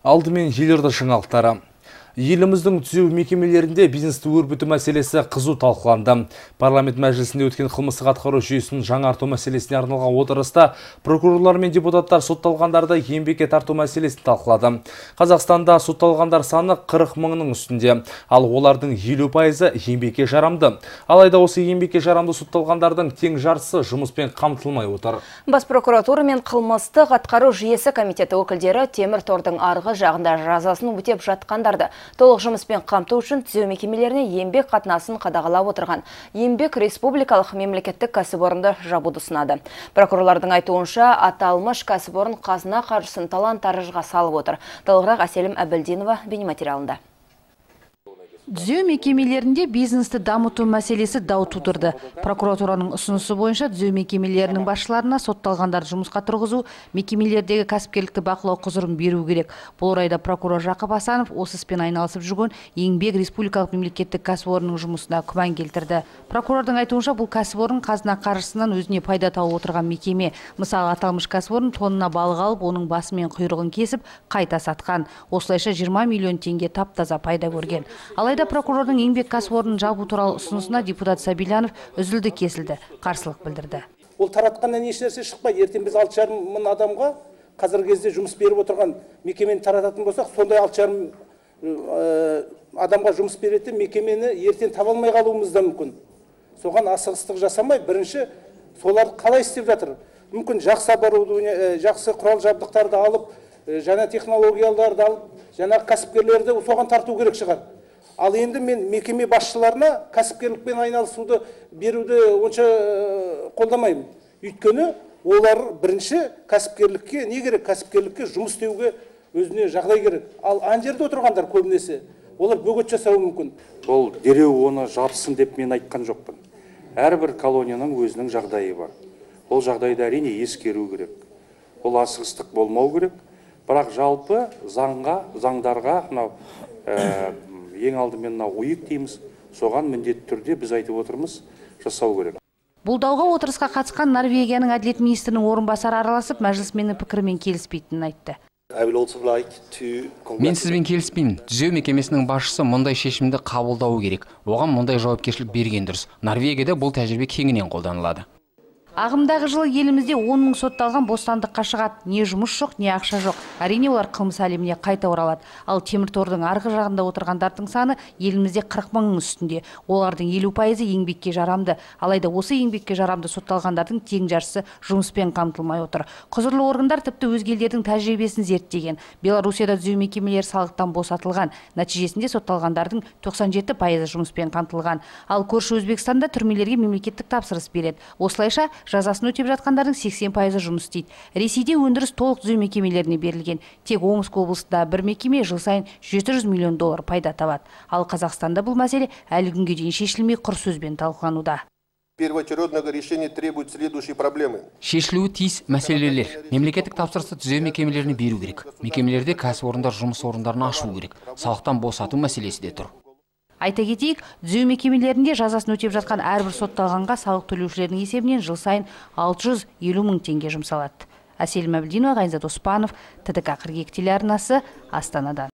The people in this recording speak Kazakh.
Алдымен елорда жаңалықтары. Еліміздің түзеу мекемелерінде бизнесті өрбіту мәселесі қызу талқыланды. Парламент мәжілісінде өткен қылмыстық атқару жүйесін жаңарту мәселесіне арналған отырыста прокурорлар мен депутаттар сотталғандарды еңбекке тарту мәселесін талқылады. Қазақстанда сотталғандар саны 40 мыңның үстінде, ал олардың 50% еңбекке жарамды. Алайда осы еңбекке жарамды сотталғандардың тең жартысы жұмыспен қамтылмай отыр. Бас прокуратура мен қылмыстық атқару жүйесі комитеті өкілдері темір тордың арғы жағында жазасын өтеп жатқандарды толық жұмыспен қамту үшін түзеу мекемелеріне еңбек қатынасын қадағалап отырған Еңбек республикалық мемлекеттік кәсіпорынды жабуды ұсынады. Прокурорлардың айтуынша, аталмыш кәсіпорын қазына қаржысын талан-таражға салып отыр. Толығырақ Әселім Әбілдинова бейнематериалында. Түзеу мекемелерінде бизнесті дамыту мәселесі дау тудырды. Прокуратураның ұсынысы бойынша түзеу мекемелерінің басшыларына сотталғандар жұмысқа тұрғызу, мекемелердегі кәсіпкерлікті бақылау құзырын беру керек. Бұл орайда прокурор Жақып Асанов осы іспен айналысып жүрген Еңбек республикалық мемлекеттік кәсіпорынның жұмысына күмән келтірді. Прокурордың айтуынша, бұл кәсіпорын қазына қаржысынан өзіне пайда тауып отырған мекеме. Мысалы, аталмыш кәсіпорын тонна балық алып, оның басы мен құйрығын кесіп, қайта сатқан. Осылайша 20 миллион теңге таптаза пайда көрген. Алайда прокурордың еңбек кәсіпорнын жабу туралы ұсынысына депутат Сабилянов үзілді кесілді, қарсылық білдірді. Ол таратқаннан еш нәрсе шықпайды. Ертең біз 6,5 мың адамға қазіргі кезде жұмыс беріп отырған мекемені тарататын болсақ, сондай 6,5 адамға жұмыс беретін мекемені ертең таба алмай қалуымыз да мүмкін. Соған асығыстық жасамай, бірінші солар қалай істеп жатыр? Мүмкін жақсы оборудование, жақсы құрал жабдықтарды алып, жаңа технологияларды алып, жаңа кәсіпкерлерді соған тарту керек шығар. Ал енді мен мекеме басшыларына кәсіпкерлікпен айналысуды беруді онша қолдамаймын. Өйткені олар бірінші кәсіпкерлікке не керек? Кәсіпкерлікке жұмыс істеуге өзіне жағдай керек. Ал ана жерде отырғандар көбінесе олар бөгет жасауы мүмкін. Ол дереу оны жапсын деп мен айтқан жоқпын. Әрбір колонияның өзінің жағдайы бар. Ол жағдайды әрине ескеру керек. Ол асығыстық болмау керек. Бірақ жалпы заңдарға ең алдымен ойық дейміз, соған міндетті түрде біз айтып отырмыз, жасау керек. Бұл дауға отырысқа қатысқан Норвегияның әділет министрінің орынбасары араласып, мәжілісменнің пікірімен келіспейтінін айтты. Мен сізбен келіспеймін. Түзеу мекемесінің басшысы мұндай шешімді қабылдауы керек. Оған мұндай жауапкершілік берген дұрыс. Норвегияда бұл тәжірибе кеңінен қолданылады. Ағымдағы жылы елімізде 10 мың сотталған бостандыққа шығады. Не жұмыс жоқ, не ақша жоқ. Әрине олар қылмыс әлеміне қайта оралады. Ал темір тордың арғы жағында отырғандардың саны елімізде 40 мыңның үстінде. Олардың 50% еңбекке жарамды. Алайда осы еңбекке жарамды сотталғандардың тең жартысы жұмыспен қамтылмай отыр. Құзырлы органдар тіпті өзге елдердің тәжірибесін зерттеген. Беларусияда түзеу мекемелер салықтан босатылған. Нәтижесінде сотталғандардың 97% жұмыспен қамтылған. Ал көрші Өзбекстанда түрмелерге мемлекеттік тапсырыс береді. Осылайша жазасын өтеп жатқандардың 80% жұмыс істейді. Ресейде өндіріс толық түзеу мекемелеріне берілген. Тек Омск облысында бір мекеме жыл сайын $700 миллион пайда табады. Ал Қазақстанда бұл мәселе әлі күнге дейін шешілмей құр сөзбен талқылануда. Первоочередного решения требует следующие проблемы. Шешілуі тиіс мәселелер. Мемлекеттік тапсырысты түзеу мекемелеріне беру керек. Мекемелерде кәсіпорындар жұмыс орындарын ашу керек. Салықтан босату мәселесі де тұр. Айта кетейік, түзеу мекемелерінде жазасын өтеп жатқан әрбір сотталғанға салық төлеушілердің есебінен жыл сайын 650 мың теңге жұмсалады. Әселім Әбілдинова, Ғайнзат Оспанов, ТДК 42 телеарнасы, Астанадан.